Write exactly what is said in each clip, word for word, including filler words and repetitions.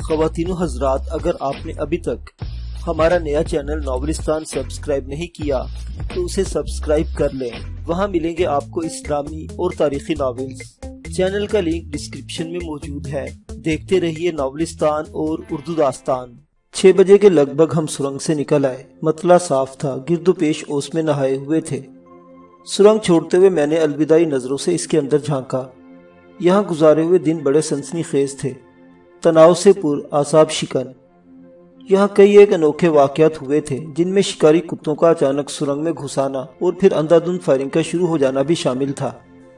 خواتین و حضرات، اگر آپ نے ابھی تک ہمارا نیا چینل ناولستان سبسکرائب نہیں کیا تو اسے سبسکرائب کر لیں۔ وہاں ملیں گے آپ کو اسلامی اور تاریخی ناولز۔ چینل کا لنک ڈسکرپشن میں موجود ہے۔ دیکھتے رہیے ناولستان اور اردو داستان۔ چھ بجے کے لگ بھگ ہم سرنگ سے نکل آئے۔ مطلع صاف تھا، گرد و پیش اوس میں نہائے ہوئے تھے۔ سرنگ چھوڑتے ہوئے میں نے الوداعی نظروں سے اس کے اندر جھانکا۔ یہاں گزارے ہوئے دن بڑے سنسنی خیز تھے، تناؤ سے پر، اعصاب شکن۔ یہاں کئی ایک انوکھے واقعات ہوئے تھے، جن میں شکاری کتوں کا اچانک سرنگ میں گھس آنا اور پھر اندھا دھند فائرنگ کا شروع ہو جانا بھی شامل تھا۔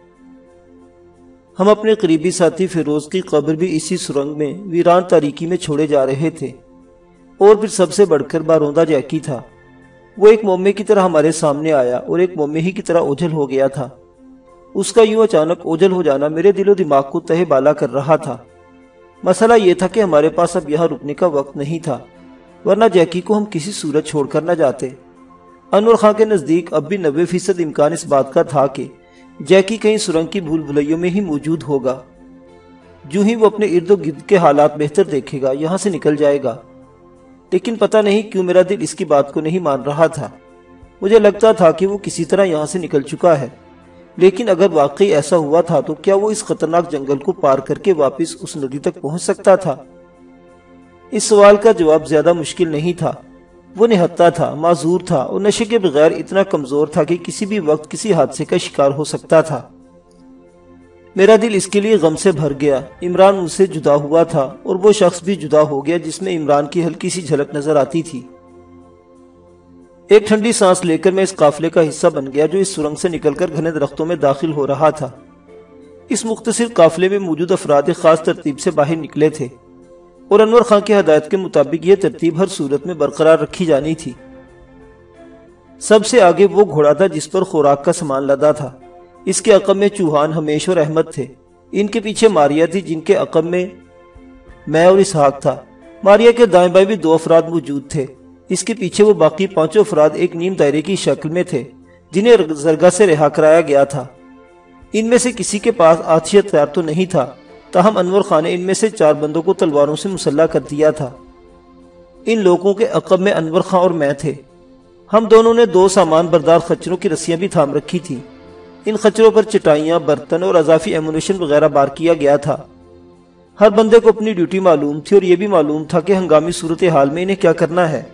ہم اپنے قریبی ساتھی فیروز کی قبر بھی اسی سرنگ میں ویران تاریکی میں چھوڑے جا رہے تھے، اور پھر سب سے بڑھ کر باروندہ جیکی تھا۔ وہ ایک مومے کی طرح ہمارے سامنے آیا اور ایک مومے ہی کی طرح اوجھل ہو گیا تھا۔ اس کا یوں اچانک اوجھل ہو جانا میرے دل و دماغ کو تہے بالا کر رہا تھا۔ مسئلہ یہ تھا کہ ہمارے پاس اب یہاں رکنے کا وقت نہیں تھا، ورنہ جیکی کو ہم کسی صورت چھوڑ کر نہ جاتے۔ انور خان کے نزدیک اب بھی نوے فیصد امکان اس بات کا تھا کہ جیکی کہیں سرنگ کی بھول بھلیوں میں ہی موجود ہوگا۔ جو ہی وہ اپنے ارد و گرد کے حالات بہتر دیکھے گا، یہاں سے نکل جائے گا۔ لیکن پتہ نہیں کیوں میرا دل اس کی بات کو نہیں مان رہا تھا۔ مجھے لگتا تھا کہ وہ کسی طرح یہاں سے نکل چکا ہے، لیکن اگر واقعی ایسا ہوا تھا تو کیا وہ اس خطرناک جنگل کو پار کر کے واپس اس ندی تک پہنچ سکتا تھا؟ اس سوال کا جواب زیادہ مشکل نہیں تھا۔ وہ نہتا تھا، معذور تھا اور نشے کے بغیر اتنا کمزور تھا کہ کسی بھی وقت کسی حادثے کا شکار ہو سکتا تھا۔ میرا دل اس کے لیے غم سے بھر گیا۔ عمران مجھ سے جدا ہوا تھا اور وہ شخص بھی جدا ہو گیا جس میں عمران کی ہلکی سی جھلک نظر آتی تھی۔ ایک ٹھنڈی سانس لے کر میں اس قافلے کا حصہ بن گیا جو اس سرنگ سے نکل کر گھنے درختوں میں داخل ہو رہا تھا۔ اس مختصر قافلے میں موجود افراد خاص ترتیب سے باہر نکلے تھے، اور انور خان کی ہدایت کے مطابق یہ ترتیب ہر صورت میں برقرار رکھی جانی تھی۔ سب سے آگے وہ گھوڑا تھا جس پر خوراک کا سامان لدا تھا۔ اس کے عقب میں چوہان، ہمیش اور احمد تھے۔ ان کے پیچھے ماریا تھی، جن کے عقب میں میں اور اسحاق تھا۔ ماریا کے دائیں بائیں بھی دو افراد موجود تھے۔ اس کے پیچھے وہ باقی پانچوں افراد ایک نیم دائرے کی شکل میں تھے، جنہیں زرگاہ سے رہا کرایا گیا تھا۔ ان میں سے کسی کے پاس آتش ہتھیار تو نہیں تھا، تاہم انور خان نے ان میں سے چار بندوں کو تلواروں سے مسلح کر دیا تھا۔ ان لوگوں کے عقب میں انور خان اور میں تھے۔ ہم دونوں نے دو سامان بردار خچروں کی رسیاں بھی تھام رکھی تھیں۔ ان خچروں پر چٹائیاں، برتن اور اضافی ایمونیشن وغیرہ بار کیا گیا تھا۔ ہر بندے کو اپنی ڈیوٹی معلوم تھی اور یہ بھی معلوم تھا کہ ہنگامی صورتحال میں انہیں کیا کرنا ہے۔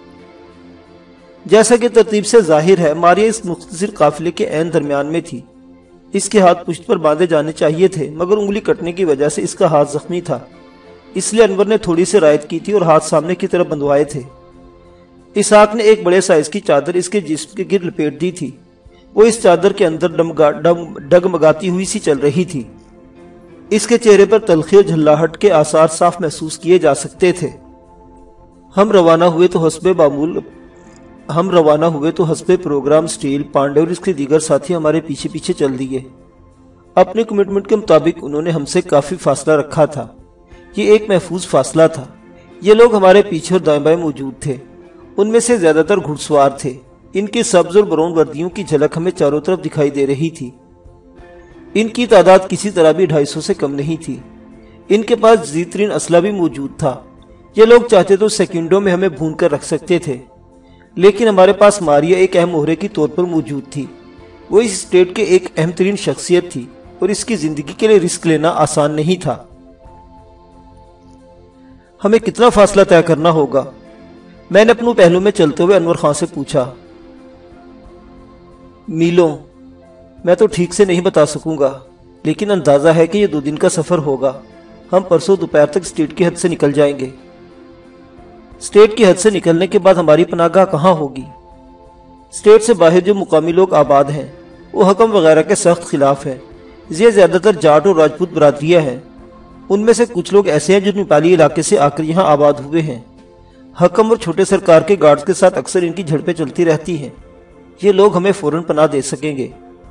جیسا کہ ترتیب سے ظاہر ہے، ماریا اس مختصر قافلے کے عین درمیان میں تھی۔ اس کے ہاتھ پشت پر باندھے جانے چاہیے تھے، مگر انگلی کٹنے کی وجہ سے اس کا ہاتھ زخمی تھا، اس لیے انور نے تھوڑی سی رعایت کی تھی اور ہاتھ سامنے کی طرف بندھوائے تھے۔ اسحاق نے ایک بڑے سائز کی چادر اس کے جسم کے گرد لپیٹ دی تھی۔ وہ اس چادر کے اندر ڈگمگاتی ہوئی سی چل رہی تھی۔ اس کے چہرے پر تلخی اور جھلاہٹ کے آثار صاف محسوس کیے جا سکتے تھے۔ ہم روانہ ہوئے تو حسب معمول ہم روانہ ہوئے تو حسب پروگرام اسٹیل، پانڈے اور اس کے دیگر ساتھی ہمارے پیچھے پیچھے چل دیے۔ اپنے کمٹمنٹ کے مطابق انہوں نے ہم سے کافی فاصلہ رکھا تھا۔ یہ ایک محفوظ فاصلہ تھا۔ یہ لوگ ہمارے پیچھے اور دائیں بائیں موجود تھے۔ ان میں سے زیادہ تر گھڑ سوار تھے۔ ان کی سبز اور براؤن وردیوں کی جھلک ہمیں چاروں طرف دکھائی دے رہی تھی۔ ان کی تعداد کسی طرح بھی ڈھائی سو سے کم نہیں تھی۔ ان کے پاس جدید ترین اسلحہ بھی موجود تھا۔ یہ لوگ چاہتے تو سیکنڈوں میں ہمیں بھون کر رکھ سکتے تھے، لیکن ہمارے پاس ماریا ایک اہم مہرے کی طور پر موجود تھی۔ وہ اس اسٹیٹ کے ایک اہم ترین شخصیت تھی اور اس کی زندگی کے لیے رسک لینا آسان نہیں تھا۔ ہمیں کتنا فاصلہ طے کرنا ہوگا؟ میں نے اپنوں پہلو میں چلتے ہوئے انور خان سے پوچھا۔ میلوں میں تو ٹھیک سے نہیں بتا سکوں گا، لیکن اندازہ ہے کہ یہ دو دن کا سفر ہوگا۔ ہم پرسوں دوپہر تک اسٹیٹ کی حد سے نکل جائیں گے۔ اسٹیٹ کی حد سے نکلنے کے بعد ہماری پناہ گاہ کہاں ہوگی؟ اسٹیٹ سے باہر جو مقامی لوگ آباد ہیں وہ حکم وغیرہ کے سخت خلاف ہیں۔ یہ زیادہ تر جاٹ اور راجپوت برادریاں ہیں۔ ان میں سے کچھ لوگ ایسے ہیں جو نیپالی علاقے سے آ کر یہاں آباد ہوئے ہیں۔ حکم اور چھوٹے سرکار کے گارڈز کے ساتھ اکثر ان کی جھڑپیں چلتی رہتی ہیں۔ یہ لوگ ہمیں فوراً پناہ دے سکیں گے۔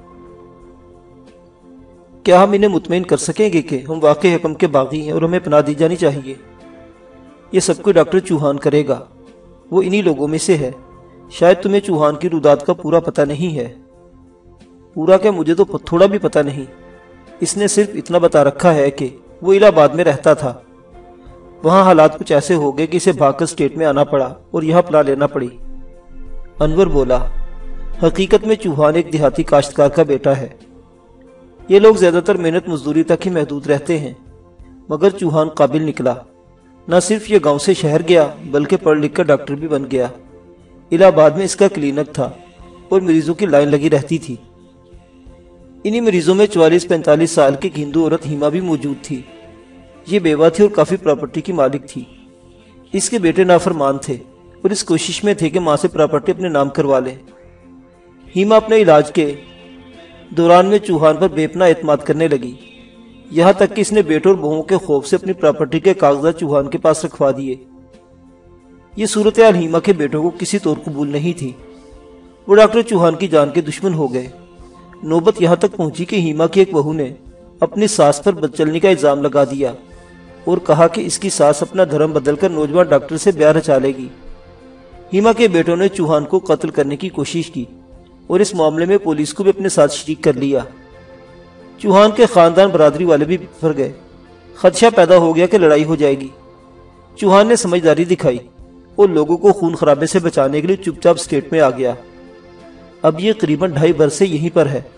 کیا ہم انہیں مطمئن کر سکیں گے کہ ہم واقعی حکم کے باغی ہیں اور ہمیں پناہ دی جانی چاہیے؟ یہ سب کو ڈاکٹر چوہان کرے گا۔ وہ انہی لوگوں میں سے ہے۔ شاید تمہیں چوہان کی رودات کا پورا پتہ نہیں ہے۔ پورا کیا، مجھے تو تھوڑا بھی پتہ نہیں۔ اس نے صرف اتنا بتا رکھا ہے کہ وہ الہ آباد میں رہتا تھا۔ وہاں حالات کچھ ایسے ہو گئے کہ اسے بھاگ کر سٹیٹ میں آنا پڑا اور یہاں پناہ لینا پڑی۔ انور بولا، حقیقت میں چوہان ایک دیہاتی کاشتکار کا بیٹا ہے۔ یہ لوگ زیادہ تر محنت مزدوری تک ہی محدود رہتے ہیں، مگر چوہان قابل نکلا۔ نہ صرف یہ گاؤں سے شہر گیا بلکہ پڑھ لکھ کر ڈاکٹر بھی بن گیا۔ الہ آباد میں اس کا کلینک تھا اور مریضوں کی لائن لگی رہتی تھی۔ انہی مریضوں میں چوالیس پینتالیس سال کی ایک ہندو عورت ہیما بھی موجود تھی۔ یہ بیوہ تھی اور کافی پراپرٹی کی مالک تھی۔ اس کے بیٹے نافرمان تھے اور اس کوشش میں تھے کہ ماں سے پراپرٹی اپنے نام کروا لیں۔ ہیما اپنے علاج کے دوران میں چوہان پر بے پناہ اعتماد کرنے لگی، یہاں تک کہ اس نے بیٹوں اور بہوؤں کے خوف سے اپنی پراپرٹی کے کاغذات چوہان کے پاس رکھوا دیے۔ یہ صورتحال ہیما کے بیٹوں کو کسی طور قبول نہیں تھی۔ وہ ڈاکٹر چوہان کی جان کے دشمن ہو گئے۔ نوبت یہاں تک پہنچی کہ ہیما کی ایک بہو نے اپنی ساس پر بدچلنی کا الزام لگا دیا اور کہا کہ اس کی ساس اپنا دھرم بدل کر نوجوان ڈاکٹر سے بیاہ رچا لے گی۔ ہیما کے بیٹوں نے چوہان کو قتل کرنے کی کوشش کی اور اس معاملے میں پولیس کو بھی اپنے ساتھ شریک کر لیا۔ چوہان کے خاندان برادری والے بھی بفر گئے۔ خدشہ پیدا ہو گیا کہ لڑائی ہو جائے گی۔ چوہان نے سمجھداری دکھائی اور لوگوں کو خون خرابے سے بچانے کے لیے چپ چاپ اسٹیٹ میں آ گیا۔ اب یہ قریباً ڈھائی برس سے یہیں پر ہے۔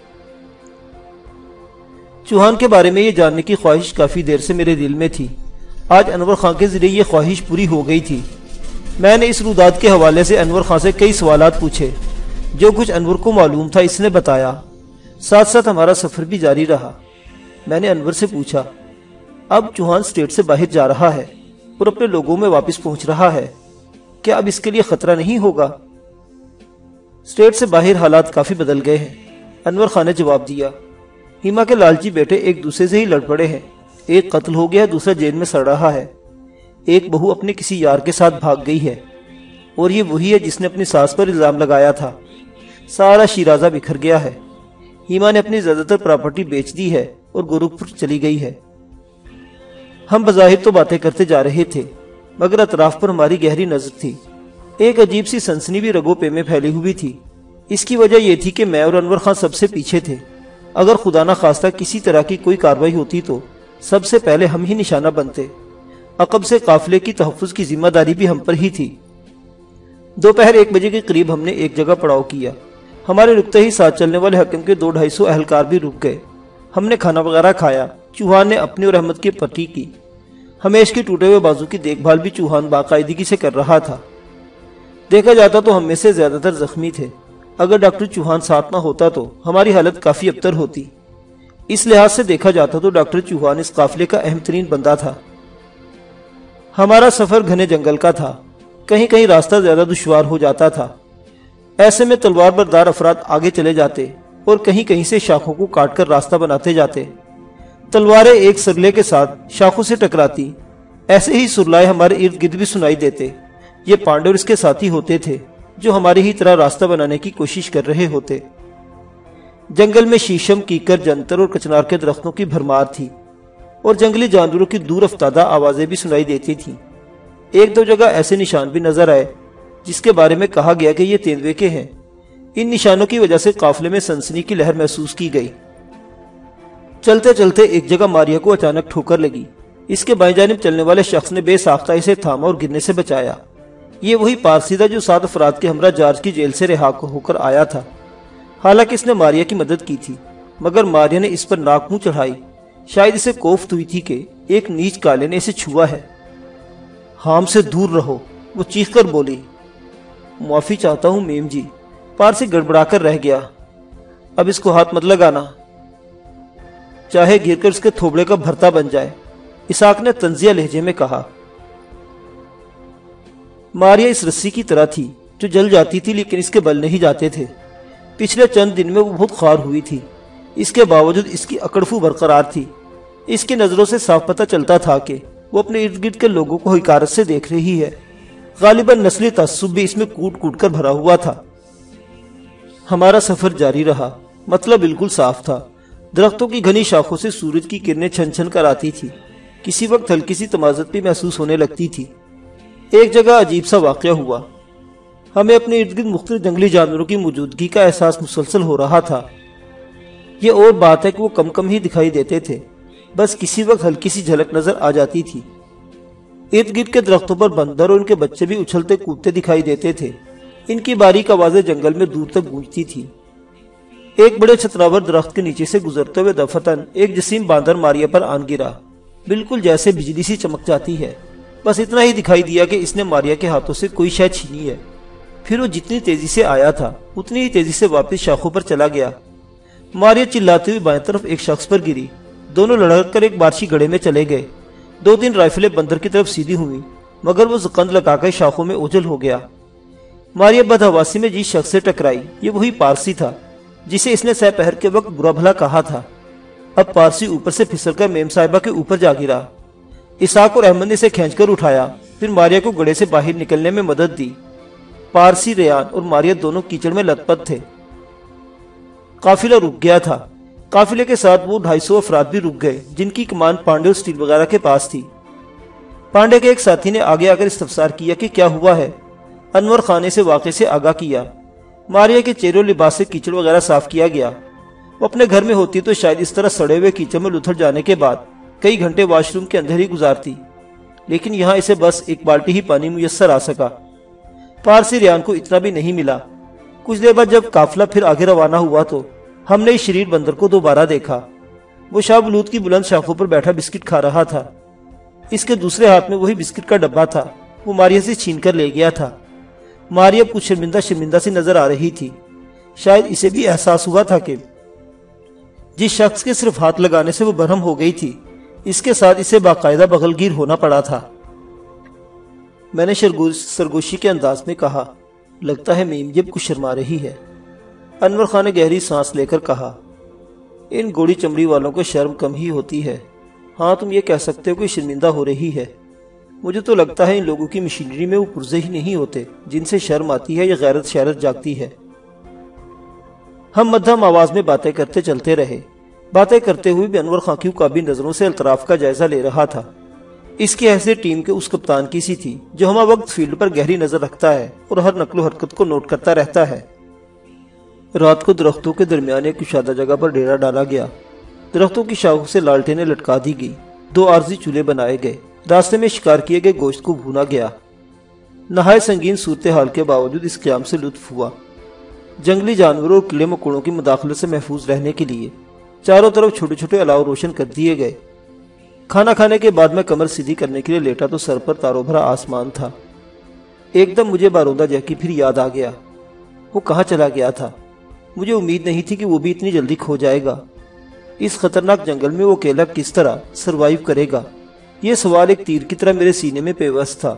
چوہان کے بارے میں یہ جاننے کی خواہش کافی دیر سے میرے دل میں تھی۔ آج انور خان کے ذریعے یہ خواہش پوری ہو گئی تھی۔ میں نے اس روداد کے حوالے سے انور خان سے کئی سوالات پوچھے۔ جو کچھ انور کو معلوم تھا اس نے بتایا۔ ساتھ ساتھ ہمارا سفر بھی جاری رہا۔ میں نے انور سے پوچھا، اب چوہان سٹیٹ سے باہر جا رہا ہے اور اپنے لوگوں میں واپس پہنچ رہا ہے، کیا اب اس کے لیے خطرہ نہیں ہوگا؟ سٹیٹ سے باہر حالات کافی بدل گئے ہیں، انور خان نے جواب دیا۔ ہیما کے لالچی بیٹے ایک دوسرے سے ہی لڑ پڑے ہیں۔ ایک قتل ہو گیا، دوسرا جیل میں سڑ رہا ہے۔ ایک بہو اپنے کسی یار کے ساتھ بھاگ گئی ہے اور یہ وہی ہے جس نے اپنی ساس پر الزام لگایا تھا۔ سارا شیرازہ بکھر گیا ہے۔ ہیما نے اپنی زیادہ تر پراپرٹی بیچ دی ہے اور گورکھپور چلی گئی ہے۔ ہم بظاہر تو باتیں کرتے جا رہے تھے مگر اطراف پر ہماری گہری نظر تھی۔ ایک عجیب سی سنسنی بھی رگوں پہ میں پھیلی ہوئی تھی۔ اس کی وجہ یہ تھی کہ میں اور انور خان سب سے پیچھے تھے۔ اگر خدا نہ خواستہ کسی طرح کی کوئی کاروائی ہوتی تو سب سے پہلے ہم ہی نشانہ بنتے۔ عقب سے قافلے کی تحفظ کی ذمہ داری بھی ہم پر ہی تھی۔ دوپہر ایک بجے کے قریب ہم نے ایک جگہ پڑاؤ کیا۔ ہمارے رکتے ہی ساتھ چلنے والے حکم کے دو ڈھائی سو اہلکار بھی رک گئے۔ ہم نے کھانا وغیرہ کھایا۔ چوہان نے اپنی اور احمد کی پٹی کی۔ ہمیش کے ٹوٹے ہوئے بازو کی دیکھ بھال بھی چوہان باقاعدگی سے کر رہا تھا۔ دیکھا جاتا تو ہم میں سے زیادہ تر زخمی تھے۔ اگر ڈاکٹر چوہان ساتھ نہ ہوتا تو ہماری حالت کافی ابتر ہوتی۔ اس لحاظ سے دیکھا جاتا تو ڈاکٹر چوہان اس قافلے کا اہم ترین بندہ تھا۔ ہمارا سفر گھنے جنگل کا تھا۔ کہیں کہیں راستہ زیادہ دشوار ہو جاتا تھا۔ ایسے میں تلوار بردار افراد آگے چلے جاتے اور کہیں کہیں سے شاخوں کو کاٹ کر راستہ بناتے جاتے۔ تلواریں ایک سرلے کے ساتھ شاخوں سے ٹکراتی۔ ایسے ہی سرلائے ہمارے ارد گرد بھی سنائی دیتے۔ یہ پانڈے اور اس کے ساتھی ہوتے تھے جو ہماری ہی طرح راستہ بنانے کی کوشش کر رہے ہوتے۔ جنگل میں شیشم، کیکر، جنتر اور کچنار کے درختوں کی بھرمار تھی اور جنگلی جانوروں کی دور افتادہ آوازیں بھی سنائی دیتی تھیں۔ ایک دو جگہ ایسے نشان بھی نظر آئے جس کے بارے میں کہا گیا کہ یہ تیندوے کے ہیں۔ ان نشانوں کی وجہ سے قافلے میں سنسنی کی لہر محسوس کی گئی۔ چلتے چلتے ایک جگہ ماریا کو اچانک ٹھوکر لگی۔ اس کے بائیں جانب چلنے والے شخص نے بے ساختہ اسے تھاما اور گرنے سے بچایا۔ یہ وہی پارسی تھا جو سات افراد کے ہمراہ جارج کی جیل سے رہا ہو کر آیا تھا۔ حالانکہ اس نے ماریا کی مدد کی تھی مگر ماریا نے اس پر ناک منہ چڑھائی۔ شاید اسے کوفت ہوئی تھی کہ ایک نیچ کالے نے اسے چھوا ہے۔ ہم سے دور رہو، وہ چیخ کر بولی۔ معافی چاہتا ہوں میم جی، پارسی گڑبڑا کر رہ گیا۔ اب اس کو ہاتھ مت لگانا، چاہے گر کر اس کے تھوبڑے کا بھرتا بن جائے، اسحاق نے طنزیہ لہجے میں کہا۔ ماریا اس رسی کی طرح تھی جو جل جاتی تھی لیکن اس کے بل نہیں جاتے تھے۔ پچھلے چند دن میں وہ بہت خوار ہوئی تھی، اس کے باوجود اس کی اکڑفو برقرار تھی۔ اس کی نظروں سے صاف پتہ چلتا تھا کہ وہ اپنے ارد گرد کے لوگوں کو حقارت سے دیکھ رہی ہے۔ غالباً نسلی تعصب بھی اس میں کوٹ کوٹ کر بھرا ہوا تھا۔ ہمارا سفر جاری رہا۔ مطلب بالکل صاف تھا۔ درختوں کی گھنی شاخوں سے سورج کی کرنیں چھن چھن کر آتی تھی۔ کسی وقت ہلکی سی تمازت بھی محسوس ہونے لگتی تھی۔ ایک جگہ عجیب سا واقعہ ہوا۔ ہمیں اپنے ارد گرد مختلف جنگلی جانوروں کی موجودگی کا احساس مسلسل ہو رہا تھا۔ یہ اور بات ہے کہ وہ کم کم ہی دکھائی دیتے تھے، بس کسی وقت ہلکی سی جھلک نظر آ جاتی تھی۔ ارد گرد کے درختوں پر بندر اور ان کے بچے بھی اچھلتے کودتے دکھائی دیتے تھے۔ ان کی باریک آوازیں جنگل میں دور تک گونجتی تھی۔ ایک بڑے چھتراور درخت کے نیچے سے گزرتے ہوئے دفتن ایک جسیم باندر ماریا پر آن گرا، بالکل جیسے بجلی سی چمک جاتی ہے۔ بس اتنا ہی دکھائی دیا کہ اس نے ماریا کے ہاتھوں سے کوئی شے چھینی ہے۔ پھر وہ جتنی تیزی سے آیا تھا اتنی ہی تیزی سے واپس شاخوں پر چلا گیا۔ ماریا چلاتے ہوئی بائیں طرف ایک شخص پر گری، دونوں لڑک کر ایک بارشی گڑھے میں چلے گئے۔ دو تین رائفلیں بندر کی طرف سیدھی ہوئی، مگر وہ زکند لگا کر شاخوں میں اوجھل ہو گیا۔ ماریا بدحواسی میں جس شخص سے ٹکرائی یہ وہی پارسی تھا جسے اس نے سہ پہر کے وقت برا بھلا کہا تھا۔ اب پارسی اوپر سے پھسل کر میم صاحبہ کے اوپر جا گرا۔ اسحاق اور احمد نے اسے کھینچ کر اٹھایا، پھر ماریا کو گڑھے سے باہر نکلنے میں مدد دی۔ پارسی، ریان اور ماریا دونوں کیچڑ میں لت پت تھے۔ قافلہ رک گیا تھا۔ قافلے کے ساتھ وہ ڈھائی سو افراد بھی رک گئے جن کی کمان پانڈے اور سٹیل وغیرہ کے پاس تھی۔ پانڈے کے ایک ساتھی نے آگے آ کر استفسار کیا کہ کیا ہوا ہے۔ انور خان نے اسے واقعے سے آگاہ کیا۔ ماریا کے چہرے اور لباس سے کیچڑ وغیرہ صاف کیا گیا۔ وہ اپنے گھر میں ہوتی تو شاید اس طرح سڑے ہوئے کیچڑ میں لتھڑ جانے کے بعد کئی گھنٹے واش روم کے اندر ہی گزارتی، لیکن یہاں اسے بس ایک بالٹی ہی پانی میسر آ سکا۔ پارسی ریان کو اتنا بھی نہیں ملا۔ کچھ دیر بعد جب قافلہ پھر آگے روانہ ہوا تو ہم نے اس شریر بندر کو دوبارہ دیکھا۔ وہ شاہ بلوت کی بلند شاخوں پر بیٹھا بسکٹ کھا رہا تھا۔ اس کے دوسرے ہاتھ میں وہی بسکٹ کا ڈبہ تھا، وہ ماریا سے چھین کر لے گیا تھا۔ ماریا کچھ شرمندہ شرمندہ سی نظر آ رہی تھی۔ شاید اسے بھی احساس ہوا تھا کہ جس شخص کے صرف ہاتھ لگانے سے وہ برہم ہو گئی تھی، اس کے ساتھ اسے باقاعدہ بغل گیر ہونا پڑا تھا۔ میں نے سرگوشی کے انداز میں کہا، لگتا ہے میم جب کچھ شرما رہی ہے۔ انور خان نے گہری سانس لے کر کہا، ان گوڑی چمڑی والوں کو شرم کم ہی ہوتی ہے۔ ہاں تم یہ کہہ سکتے ہو کہ شرمندہ ہو رہی ہے۔ مجھے تو لگتا ہے ان لوگوں کی مشینری میں وہ پرزے ہی نہیں ہوتے جن سے شرم آتی ہے یا غیرت شیرت جاگتی ہے۔ ہم مدھم آواز میں باتیں کرتے چلتے رہے۔ باتیں کرتے ہوئے بھی انور خان کی قابی نظروں سے الطراف کا جائزہ لے رہا تھا۔ اس کی حیثیت ٹیم کے اس کپتان کی سی تھی جو ہمہ وقت فیلڈ پر گہری نظر رکھتا ہے اور ہر نقل و حرکت کو نوٹ کرتا رہتا ہے۔ رات کو درختوں کے درمیان ایک کشادہ جگہ پر ڈیرا ڈالا گیا۔ درختوں کی شاخوں سے لالٹینیں لٹکا دی گئی، دو عارضی چولہے بنائے گئے، راستے میں شکار کیے گئے گوشت کو بھونا گیا۔ نہایت سنگین صورتحال کے باوجود اس قیام سے لطف ہوا۔ جنگلی جانوروں اور کیڑے مکوڑوں کی مداخلت سے محفوظ رہنے کے لیے چاروں طرف چھوٹے چھوٹے الاؤ روشن کر دیے گئے۔ کھانا کھانے کے بعد میں کمر سیدھی کرنے کے لیے لیٹا تو سر پر تاروں بھرا آسمان تھا۔ ایک دم مجھے باروندہ جیکی پھر یاد آ گیا۔ وہ کہاں چلا گیا تھا؟ مجھے امید نہیں تھی کہ وہ بھی اتنی جلدی کھو جائے گا۔ اس خطرناک جنگل میں وہ اکیلا کس طرح سروائیو کرے گا؟ یہ سوال ایک تیر کی طرح میرے سینے میں پیوست تھا۔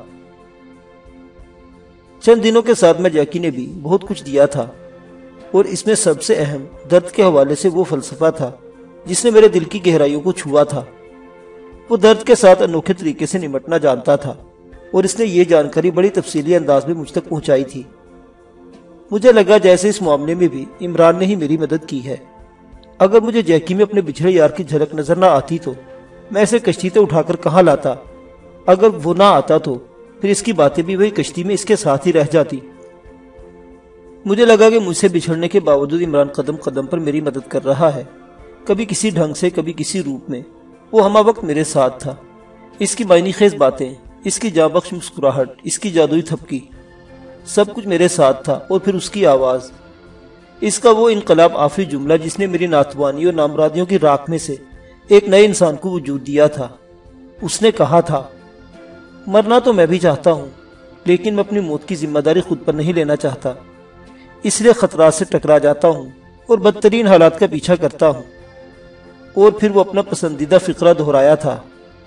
چند دنوں کے ساتھ میں جیکی نے بھی بہت کچھ دیا تھا، اور اس میں سب سے اہم درد کے حوالے سے وہ فلسفہ تھا جس نے میرے دل کی گہرائیوں کو چھوا تھا۔ وہ درد کے ساتھ انوکھے طریقے سے نمٹنا جانتا تھا، اور اس نے یہ جانکاری بڑی تفصیلی انداز میں مجھ تک پہنچائی تھی۔ مجھے لگا جیسے اس معاملے میں بھی عمران نے ہی میری مدد کی ہے۔ اگر مجھے جیکی میں اپنے بچھڑے یار کی جھلک نظر نہ آتی تو میں اسے کشتی سے اٹھا کر کہاں لاتا؟ اگر وہ نہ آتا تو پھر اس کی باتیں بھی وہی کشتی میں اس کے ساتھ ہی رہ جاتی۔ مجھے لگا کہ مجھ سے بچھڑنے کے باوجود عمران قدم قدم پر میری مدد کر رہا ہے، کبھی کسی ڈھنگ سے، کبھی کسی روپ میں۔ وہ ہمہ وقت میرے ساتھ تھا۔ اس کی معنی خیز باتیں، اس کی جاں بخش مسکراہٹ، اس کی جادوئی تھپکی، سب کچھ میرے ساتھ تھا۔ اور پھر اس کی آواز، اس کا وہ انقلاب آفری جملہ جس نے میری ناتوانی اور نامرادیوں کی راکھ میں سے ایک نئے انسان کو وجود دیا تھا۔ اس نے کہا تھا، مرنا تو میں بھی چاہتا ہوں، لیکن میں اپنی موت کی ذمہ داری خود پر نہیں لینا چاہتا، اس لیے خطرات سے ٹکرا جاتا ہوں اور بدترین حالات کا پیچھا کرتا ہوں۔ اور پھر وہ اپنا پسندیدہ فقرہ دہرایا تھا،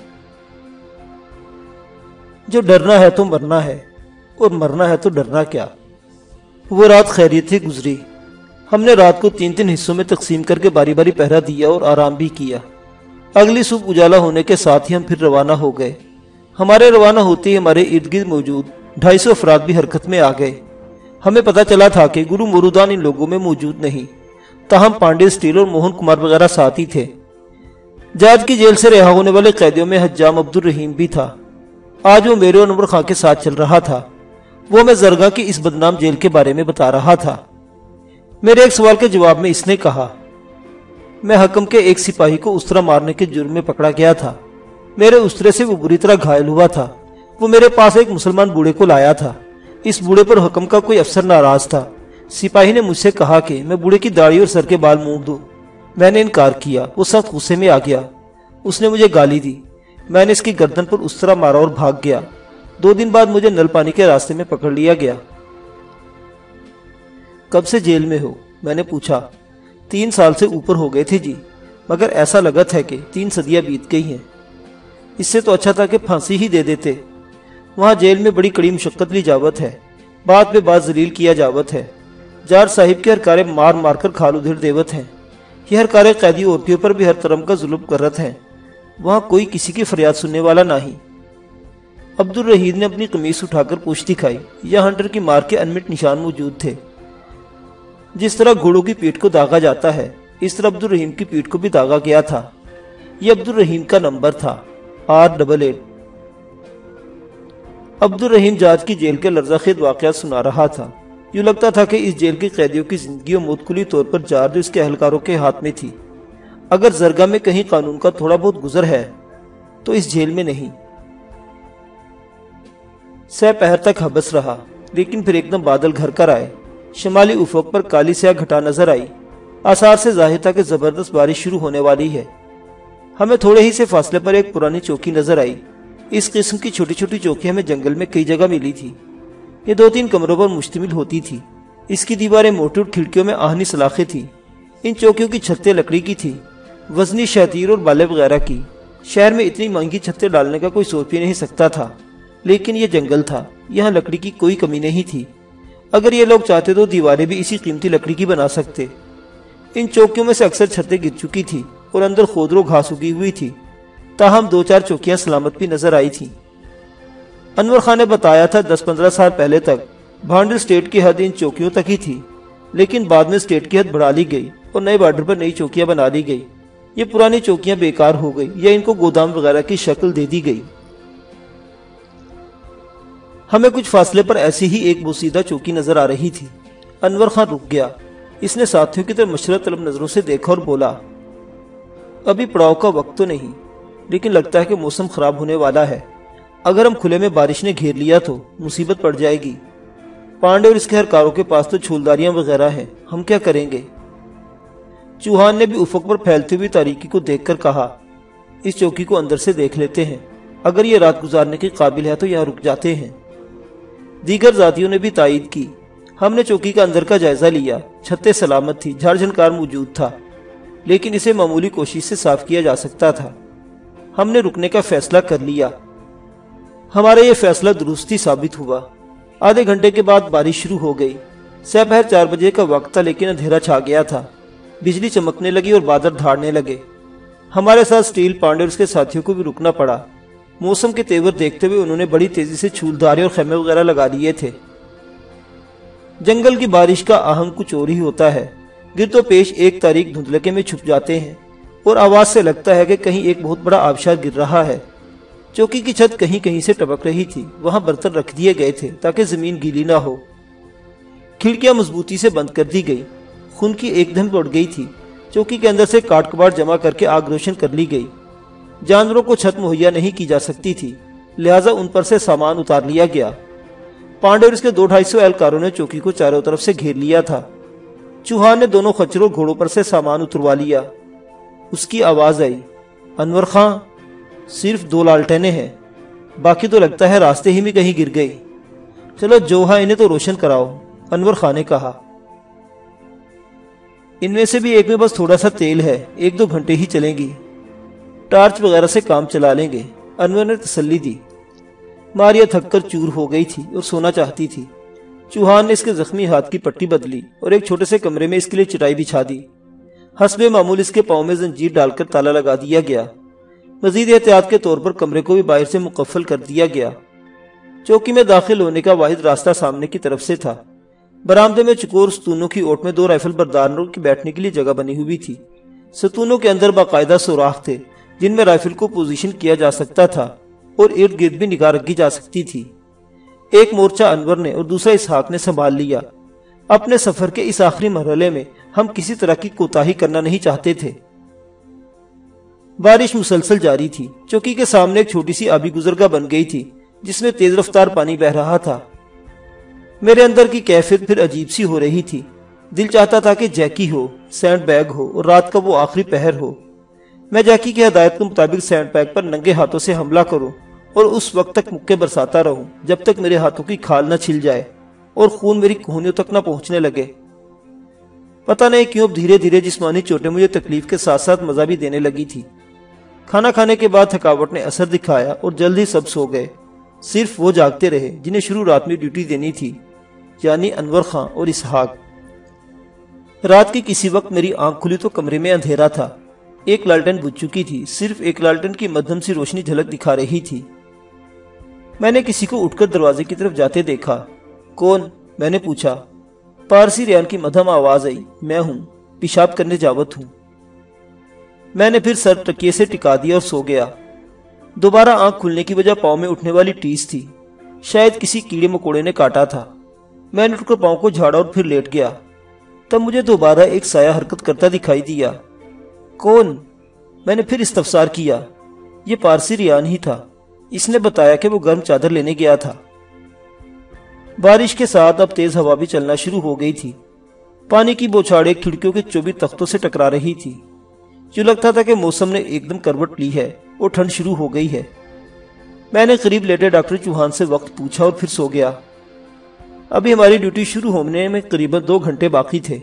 جو ڈرنا ہے تو مرنا ہے، اور مرنا ہے تو ڈرنا کیا۔ وہ رات خیریت سے گزری۔ ہم نے رات کو تین تین حصوں میں تقسیم کر کے باری باری پہرا دیا اور آرام بھی کیا۔ اگلی صبح اجالا ہونے کے ساتھ ہی ہم پھر روانہ ہو گئے۔ ہمارے روانہ ہوتے ہی ہمارے ارد گرد موجود ڈھائی سو افراد بھی حرکت میں آ گئے۔ ہمیں پتہ چلا تھا کہ گرو مورودان ان لوگوں میں موجود نہیں، تاہم پانڈے، سٹیل اور موہن کمار وغیرہ ساتھ ہی تھے۔ جاج کی جیل سے رہا ہونے والے قیدیوں میں حجام عبد الرحیم بھی تھا۔ آج وہ میرے اور انور خان کے ساتھ چل رہا تھا۔ وہ میں زرگاہ کی اس بدنام جیل کے بارے میں بتا رہا تھا۔ میرے ایک سوال کے جواب میں اس نے کہا، میں حکم کے ایک سپاہی کو اس طرح مارنے کے جرم میں پکڑا گیا تھا۔ میرے اسطرے سے وہ بری طرح گھائل ہوا تھا، وہ میرے پاس ایک مسلمان بوڑھے کو لایا تھا۔ اس بوڑھے پر حکم کا کوئی افسر ناراض تھا۔ سپاہی نے مجھ سے کہا کہ میں بوڑھے کی داڑھی اور سر کے بال مونڈ دوں۔ میں نے انکار کیا۔ وہ سخت غصے میں آ گیا۔ اس نے مجھے گالی دی۔ میں نے اس کی گردن پر اس طرح مارا اور بھاگ گیا۔ دو دن بعد مجھے نل پانی کے راستے میں پکڑ لیا گیا۔ کب سے جیل میں ہو؟ میں نے پوچھا۔ تین سال سے اوپر ہو گئے تھے جی، مگر ایسا لگت ہے کہ تین صدیاں بیت گئی ہیں۔ اس سے تو اچھا تھا کہ پھانسی ہی دے دیتے۔ وہاں جیل میں بڑی کڑی مشقت لی جاوت ہے، بات پہ بات ذلیل کیا جاوت ہے۔ جار صاحب کے ہر کارے مار مار کر کھال ادھر دیوت ہیں۔ یہ ہر کارے قیدی عورتوں پر بھی ہر طرح کا ظلم کرت ہیں۔ وہاں کوئی کسی کی فریاد سننے والا نہیں۔ عبد الرحید نے اپنی قمیص اٹھا کر پوچھ دکھائی۔ یہ ہنٹر کی مار کے انمٹ نشان موجود تھے۔ جس طرح گھوڑوں کی پیٹھ کو داغا جاتا ہے، اس طرح عبد الرحیم کی پیٹھ کو بھی داغا گیا تھا۔ یہ عبد الرحیم کا نمبر تھا، آر ڈبل ایٹ۔ عبد الرحیم جاج کی جیل کے لرزہ خیز واقعات سنا رہا تھا۔ یوں لگتا تھا کہ اس جیل کے قیدیوں کی زندگی و موت کلی طور پر جار جو اس کے اہلکاروں کے ہاتھ میں تھی۔ اگر زرگاہ میں کہیں قانون کا تھوڑا بہت گزر ہے تو اس جیل میں نہیں۔ سہ پہر تک حبس رہا، لیکن پھر ایک دم بادل گھر کر آئے۔ شمالی افق پر کالی سیاہ گھٹا نظر آئی۔ آثار سے ظاہر تھا کہ زبردست بارش شروع ہونے والی ہے۔ ہمیں تھوڑے ہی سے فاصلے پر ایک پرانی چوکی نظر آئی۔ اس قسم کی چھوٹی چھوٹی چوکی ہمیں جنگل میں کئی جگہ ملی تھی۔ یہ دو تین کمروں پر مشتمل ہوتی تھی۔ اس کی دیواریں موٹی اور کھڑکیوں میں آہنی سلاخیں تھیں۔ ان چوکیوں کی چھتیں لکڑی کی تھی، وزنی شہتیر اور بالے وغیرہ کی۔ شہر میں اتنی مہنگی چھتیں ڈالنے کا کوئی سوچ بھی نہیں سکتا تھا، لیکن یہ جنگل تھا، یہاں لکڑی کی کوئی کمی نہیں تھی۔ اگر یہ لوگ چاہتے تو دیواریں بھی اسی قیمتی لکڑی کی بنا سکتے۔ ان چوکیوں میں سے اکثر چھتیں گر چکی تھی اور اندر خودرو گھاس اگی ہوئی تھی، تاہم دو چار چوکیاں سلامت بھی نظر آئی تھیں۔ انور خان نے بتایا تھا دس پندرہ سال پہلے تک بھانڈل اسٹیٹ کی حد ان چوکیوں تک ہی تھی، لیکن بعد میں اسٹیٹ کی حد بڑھا لی گئی اور نئے بارڈر پر نئی چوکیاں بنا لی گئی۔ یہ پرانی چوکیاں بیکار ہو گئی یا ان کو گودام وغیرہ کی شکل دے دی گئی۔ ہمیں کچھ فاصلے پر ایسی ہی ایک بوسیدہ چوکی نظر آ رہی تھی۔ انور خان رک گیا۔ اس نے ساتھیوں کی طرف مشورت طلب نظروں سے دیکھا اور بولا، ابھی پڑاؤ کا وقت تو نہیں، لیکن لگتا ہے کہ موسم خراب ہونے والا ہے۔ اگر ہم کھلے میں بارش نے گھیر لیا تو مصیبت پڑ جائے گی۔ پانڈے اور اس کے ہر کاروں کے پاس تو چھولداریاں وغیرہ ہیں، ہم کیا کریں گے؟ چوہان نے بھی افق پر پھیلتی ہوئی تاریکی کو دیکھ کر کہا، اس چوکی کو اندر سے دیکھ لیتے ہیں، اگر یہ رات گزارنے کے قابل ہے تو یہاں رک جاتے ہیں۔ دیگر ذاتیوں نے بھی تائید کی۔ ہم نے چوکی کا اندر کا جائزہ لیا۔ چھتیں سلامت تھی، جھاڑ جھنکار موجود تھا، لیکن اسے معمولی کوشش سے صاف کیا جا سکتا تھا۔ ہم نے رکنے کا فیصلہ کر لیا۔ ہمارا یہ فیصلہ درستی ثابت ہوا۔ آدھے گھنٹے کے بعد بارش شروع ہو گئی۔ سہ پہر چار بجے کا وقت تھا، لیکن اندھیرا چھا گیا تھا۔ بجلی چمکنے لگی اور بادل دھاڑنے لگے۔ ہمارے ساتھ سٹیل پانڈے اور اس کے ساتھیوں کو بھی رکنا پڑا۔ موسم کے تیور دیکھتے ہوئے انہوں نے بڑی تیزی سے چھولدارے اور خیمے وغیرہ لگا لیے تھے۔ جنگل کی بارش کا آہنگ کچھ اور ہی ہوتا ہے۔ گرد و پیش ایک تاریک دھندلکے میں چھپ جاتے ہیں اور آواز سے لگتا ہے کہ کہیں ایک بہت بڑا آبشار گر رہا ہے۔ چوکی کی چھت کہیں کہیں سے ٹپک رہی تھی۔ وہاں برتن رکھ دیے گئے تھے تاکہ زمین گیلی نہ ہو۔ کھڑکیاں مضبوطی سے بند کر دی گئی۔ خون کی ایک دھن پڑ گئی تھی۔ چوکی کے اندر سے کاٹ کباڑ جمع کر کے آگ روشن کر لی گئی۔ جانوروں کو چھت مہیا نہیں کی جا سکتی تھی، لہٰذا ان پر سے سامان اتار لیا گیا۔ پانڈے اور اس کے دو ڈھائی سو اہلکاروں نے چوکی کو چاروں طرف سے گھیر لیا تھا۔ چوہان نے دونوں خچروں گھوڑوں پر سے سامان اتروا لیا۔ اس کی آواز آئی، انور خان، صرف دو لالٹینیں ہیں، باقی تو لگتا ہے راستے ہی میں کہیں گر گئی۔ چلو جو ہے انہیں تو روشن کراؤ، انور خان نے کہا۔ ان میں سے بھی ایک میں بس تھوڑا سا تیل ہے، ایک دو گھنٹے ہی چلیں گی، ٹارچ وغیرہ سے کام چلا لیں گے، انور نے تسلی دی۔ ماریا تھک کر چور ہو گئی تھی اور سونا چاہتی تھی۔ چوہان نے اس کے زخمی ہاتھ کی پٹی بدلی اور ایک چھوٹے سے کمرے میں اس کے لیے چٹائی بچھا دی۔ حسب معمول اس کے پاؤں میں زنجیر ڈال کر تالا لگا دیا گیا۔ مزید احتیاط کے طور پر کمرے کو بھی باہر سے مقفل کر دیا گیا۔ چوکی میں داخل ہونے کا واحد راستہ سامنے کی طرف سے تھا۔ برآمدے میں چکور ستونوں کی اوٹ میں دو رائفل برداروں کی بیٹھنے کے لیے جگہ بنی ہوئی تھی۔ ستونوں کے اندر باقاعدہ سوراخ تھے جن میں رائفل کو پوزیشن کیا جا سکتا تھا اور ارد گرد بھی نگاہ رکھی جا سکتی تھی۔ ایک مورچہ انور نے اور دوسرا اسحاق نے سنبھال لیا۔ اپنے سفر کے اس آخری مرحلے میں ہم کسی طرح کی کوتاہی کرنا نہیں چاہتے تھے۔ بارش مسلسل جاری تھی۔ چوکی کے سامنے ایک چھوٹی سی آبی گزرگاہ بن گئی تھی جس میں تیز رفتار پانی بہ رہا تھا۔ میرے اندر کی کیفیت پھر عجیب سی ہو رہی تھی۔ دل چاہتا تھا کہ جیکی ہو، سینڈ بیگ ہو اور رات کا وہ آخری پہر ہو۔ میں جیکی کی ہدایت کے مطابق سینڈ بیگ پر ننگے ہاتھوں سے حملہ کروں اور اس وقت تک مکے برساتا رہوں جب تک میرے ہاتھوں کی کھال نہ چھل جائے اور خون میری کہونیوں تک نہ پہنچنے لگے۔ پتہ نہیں کیوں اب دھیرے دھیرے جسمانی چوٹیں مجھے تکلیف کے ساتھ ساتھ مزہ بھی دینے لگی تھی۔ کھانا کھانے کے بعد تھکاوٹ نے اثر دکھایا اور جلدی سب سو گئے۔ صرف وہ جاگتے رہے جنہیں شروع رات میں ڈیوٹی دینی تھی، یعنی انور خان اور اسحاق۔ رات کے کسی وقت میری آنکھ کھلی تو کمرے میں اندھیرا تھا۔ ایک لالٹن بجھ چکی تھی، صرف ایک لالٹن کی مدھم سی روشنی جھلک دکھا رہی تھی۔ میں نے کسی کو اٹھ کر دروازے کی طرف جاتے دیکھا۔ کون؟ میں نے پوچھا۔ پارسی ریان کی مدھم آواز آئی۔ میں ہوں، پیشاب کرنے جاوت ہوں۔ میں نے پھر سر تکیے سے ٹکا دیا اور سو گیا۔ دوبارہ آنکھ کھلنے کی وجہ پاؤں میں اٹھنے والی ٹیس تھی، شاید کسی کیڑے مکوڑے نے کاٹا تھا۔ میں نے اٹھ کر پاؤں کو جھاڑا اور پھر لیٹ گیا۔ تب مجھے دوبارہ ایک سایہ حرکت کرتا دکھائی دیا۔ کون؟ میں نے پھر استفسار کیا۔ یہ پارسی ریان ہی تھا۔ اس نے بتایا کہ وہ گرم چادر لینے گیا تھا۔ بارش کے ساتھ اب تیز ہوا بھی چلنا شروع ہو گئی تھی۔ پانی کی بوچھاڑیں کھڑکیوں کے چوبی تختوں سے ٹکرا رہی تھی۔ جو لگتا تھا کہ موسم نے ایک دم کروٹ لی ہے اور ٹھنڈ شروع ہو گئی ہے۔ میں نے قریب لیٹے ڈاکٹر چوہان سے وقت پوچھا اور پھر سو گیا۔ ابھی ہماری ڈیوٹی شروع ہونے میں قریب دو گھنٹے باقی تھے۔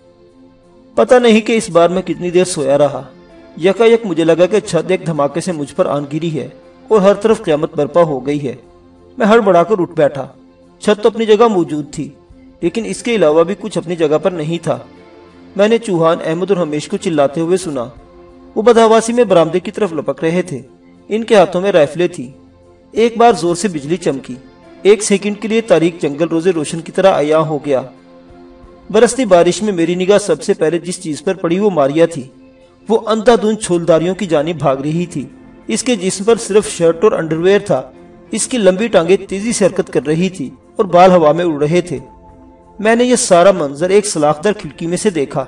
پتہ نہیں کہ اس بار میں کتنی دیر سویا رہا۔ یکا یک مجھے لگا کہ چھت ایک دھماکے سے مجھ پر آن گری ہے اور ہر طرف قیامت برپا ہو گئی ہے۔ میں ہڑبڑا کر اٹھ بیٹھا۔ چھت تو اپنی جگہ موجود تھی، لیکن اس کے علاوہ بھی کچھ اپنی جگہ پر نہیں تھا۔ میں نے چوہان، احمد اور ہمیش کو چلاتے ہوئے سنا۔ وہ بدحواسی میں برآمدے کی طرف لپک رہے تھے۔ ان کے ہاتھوں میں رائفلیں تھیں۔ ایک بار زور سے بجلی چمکی۔ ایک سیکنڈ کے لیے تاریک جنگل روزے روشن کی طرح عیاں ہو گیا۔ برستی بارش میں میری نگاہ سب سے پہلے جس چیز پر پڑی وہ ماریا تھی۔ وہ اندھا دھند چھولداریوں کی جانب بھاگ رہی تھی۔ اس کے جسم پر صرف شرٹ اور انڈرویئر تھا۔ اس کی لمبی ٹانگیں تیزی سے حرکت کر رہی تھی اور بال ہوا میں اڑ رہے تھے۔ میں نے یہ سارا منظر ایک سلاخدار کھڑکی میں سے دیکھا۔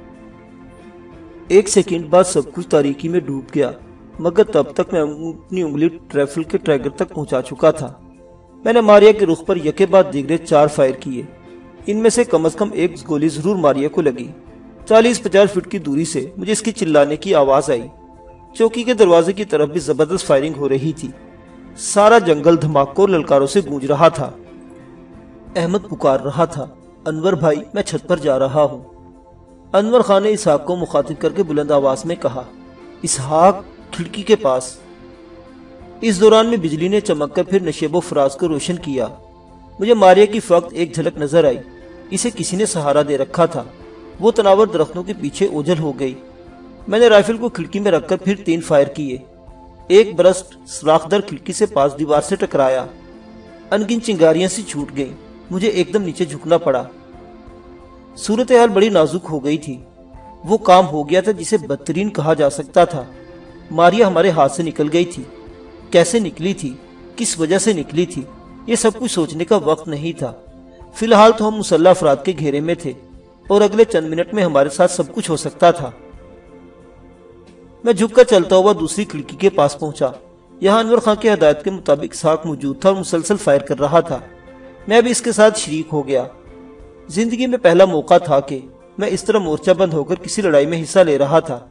ایک سیکنڈ بعد سب کچھ تاریکی میں ڈوب گیا، مگر تب تک میں اپنی انگلی ٹریفل کے ٹریگر تک پہنچا چکا تھا۔ میں نے ماریا کے رخ پر یکے بعد دیگرے چار فائر کیے۔ ان میں سے کم از کم ایک گولی ضرور ماریا کو لگی۔ چالیس پچاس فٹ کی دوری سے مجھے اس کی چلانے کی آواز آئی۔ چوکی کے دروازے کی طرف بھی زبردست فائرنگ ہو رہی تھی۔ سارا جنگل دھماکوں اور للکاروں سے گونج رہا تھا۔ احمد پکار رہا تھا، انور بھائی، میں چھت پر جا رہا ہوں۔ انور خان نے اسحاق کو مخاطب کر کے بلند آواز میں کہا، اسحاق، کھڑکی کے پاس۔ اس دوران میں بجلی نے چمک کر پھر نشیب و فراز کو روشن کیا۔ مجھے ماریا کی فقط ایک جھلک نظر آئی۔ اسے کسی نے سہارا دے رکھا تھا۔ وہ تناور درختوں کے پیچھے اوجھل ہو گئی۔ میں نے رائفل کو کھڑکی میں رکھ کر پھر تین فائر کیے۔ ایک برسٹ سلاخدار کھڑکی سے پاس دیوار سے ٹکرایا۔ انگن چنگاریاں سی چھوٹ گئیں۔ مجھے ایک دم نیچے جھکنا پڑا۔ صورتحال بڑی نازک ہو گئی تھی۔ وہ کام ہو گیا تھا جسے بدترین کہا جا سکتا تھا۔ ماریا ہمارے ہاتھ سے نکل گئی تھی۔ کیسے نکلی تھی؟ کس وجہ سے نکلی تھی؟ یہ سب کچھ سوچنے کا وقت نہیں تھا۔ فی الحال تو ہم مسلح افراد کے گھیرے میں تھے اور اگلے چند منٹ میں ہمارے ساتھ سب کچھ ہو سکتا تھا۔ میں جھک کر چلتا ہوا دوسری کھڑکی کے پاس پہنچا۔ یہاں انور خان کی ہدایت کے مطابق اسحاق موجود تھا اور مسلسل فائر کر رہا تھا۔ میں بھی اس کے ساتھ شریک ہو گیا۔ زندگی میں پہلا موقع تھا کہ میں اس طرح مورچہ بند ہو کر کسی لڑائی میں حصہ لے رہا تھا۔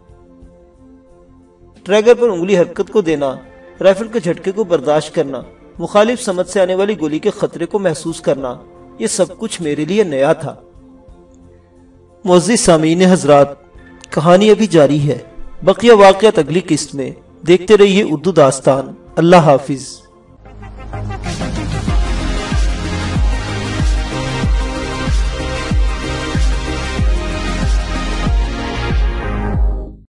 ٹریگر پر انگلی حرکت کو دینا، رائفل کے جھٹکے کو برداشت کرنا، مخالف سمت سے آنے والی گولی کے خطرے کو محسوس کرنا، یہ سب کچھ میرے لیے نیا تھا۔ معزز سامعین حضرات، کہانی ابھی جاری ہے۔ بقیہ واقعات اگلی قسط میں۔ دیکھتے رہیے اردو داستان۔ اللہ حافظ۔